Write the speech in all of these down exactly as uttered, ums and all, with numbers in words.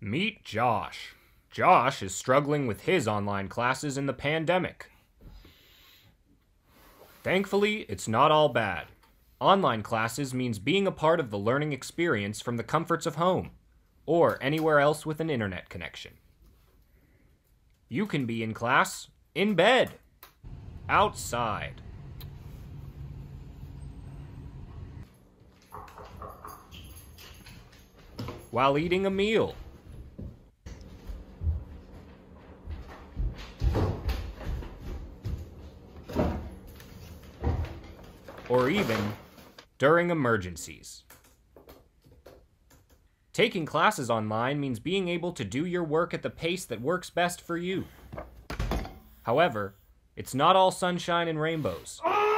Meet Josh. Josh is struggling with his online classes in the pandemic. Thankfully, it's not all bad. Online classes means being a part of the learning experience from the comforts of home, or anywhere else with an internet connection. You can be in class, in bed, outside. While eating a meal. Or even during emergencies. Taking classes online means being able to do your work at the pace that works best for you. However, it's not all sunshine and rainbows.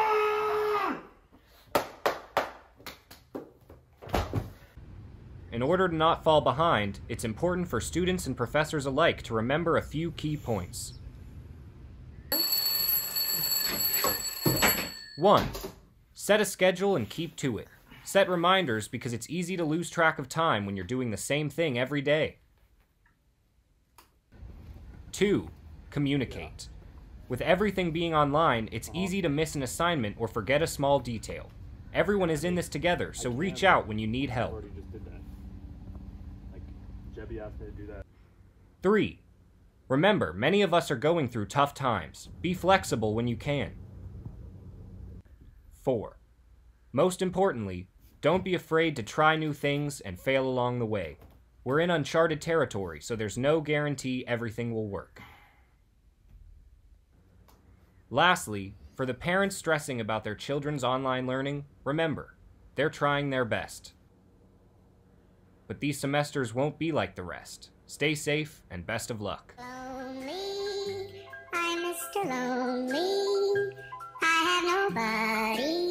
In order to not fall behind, it's important for students and professors alike to remember a few key points. One. Set a schedule and keep to it. Set reminders because it's easy to lose track of time when you're doing the same thing every day. Two. Communicate. With everything being online, it's easy to miss an assignment or forget a small detail. Everyone is in this together, so reach out when you need help. Three. Remember, many of us are going through tough times. Be flexible when you can. Four. Most importantly, don't be afraid to try new things and fail along the way. We're in uncharted territory, so there's no guarantee everything will work. Lastly, for the parents stressing about their children's online learning, remember, they're trying their best. But these semesters won't be like the rest. Stay safe and best of luck. Lonely, I'm Mister Lonely. I have nobody.